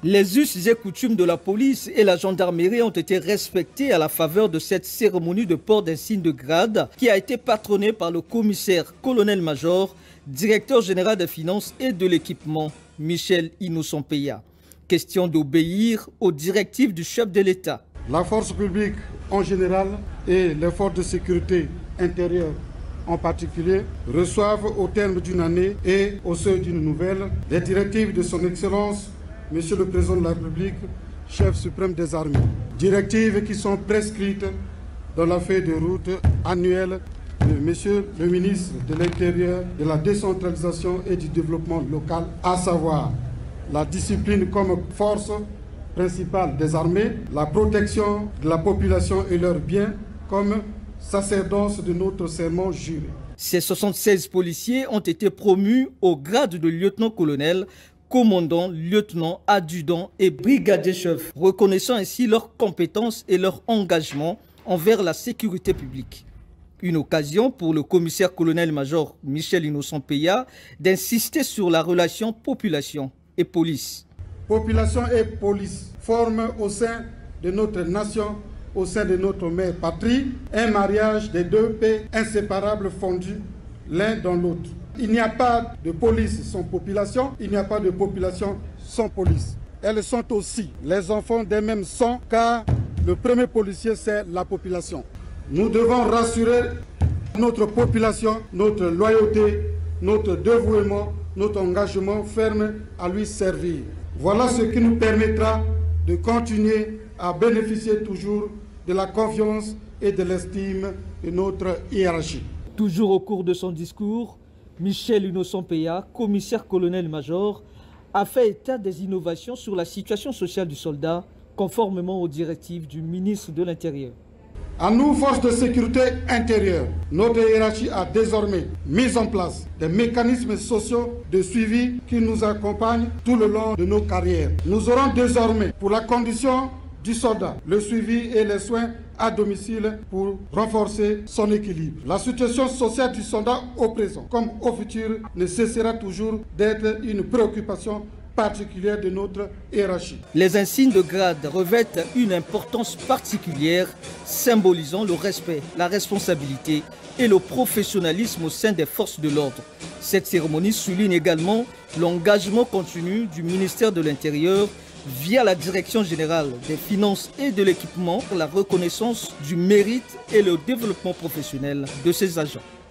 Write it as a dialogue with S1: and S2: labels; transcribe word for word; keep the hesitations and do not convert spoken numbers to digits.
S1: Les us et coutumes de la police et la gendarmerie ont été respectés à la faveur de cette cérémonie de port d'insigne de grade qui a été patronnée par le commissaire colonel-major, directeur général des finances et de l'équipement, Michel Innocent-Peya. Question d'obéir aux directives du chef de l'État.
S2: La force publique en général et les forces de sécurité intérieure en particulier reçoivent au terme d'une année et au seuil d'une nouvelle les directives de son Excellence Monsieur le Président de la République, chef suprême des armées. Directives qui sont prescrites dans la feuille de route annuelle de Monsieur le ministre de l'Intérieur, de la décentralisation et du développement local, à savoir la discipline comme force principale des armées, la protection de la population et leurs biens comme sacerdoce de notre serment juré.
S1: Ces soixante-seize policiers ont été promus au grade de lieutenant-colonel, commandant, lieutenant, adjudant et brigadier-chef, reconnaissant ainsi leurs compétences et leur engagement envers la sécurité publique. Une occasion pour le commissaire colonel-major Michel Innocent-Peya d'insister sur la relation population et police.
S2: Population et police forment au sein de notre nation, au sein de notre mère patrie, un mariage des deux paix inséparables fondus l'un dans l'autre. Il n'y a pas de police sans population, il n'y a pas de population sans police. Elles sont aussi les enfants des mêmes sangs, car le premier policier, c'est la population. Nous devons rassurer notre population, notre loyauté, notre dévouement, notre engagement ferme à lui servir. Voilà ce qui nous permettra de continuer à bénéficier toujours de la confiance et de l'estime de notre hiérarchie.
S1: Toujours au cours de son discours, Michel Innocent-Peya, commissaire colonel-major, a fait état des innovations sur la situation sociale du soldat, conformément aux directives du ministre de l'Intérieur.
S2: À nous, forces de sécurité intérieure, notre hiérarchie a désormais mis en place des mécanismes sociaux de suivi qui nous accompagnent tout le long de nos carrières. Nous aurons désormais, pour la condition du soldat, le suivi et les soins à domicile pour renforcer son équilibre. La situation sociale du soldat au présent comme au futur ne cessera toujours d'être une préoccupation particulière de notre hiérarchie.
S1: Les insignes de grade revêtent une importance particulière, symbolisant le respect, la responsabilité et le professionnalisme au sein des forces de l'ordre. Cette cérémonie souligne également l'engagement continu du ministère de l'Intérieur via la Direction générale des finances et de l'équipement pour la reconnaissance du mérite et le développement professionnel de ses agents.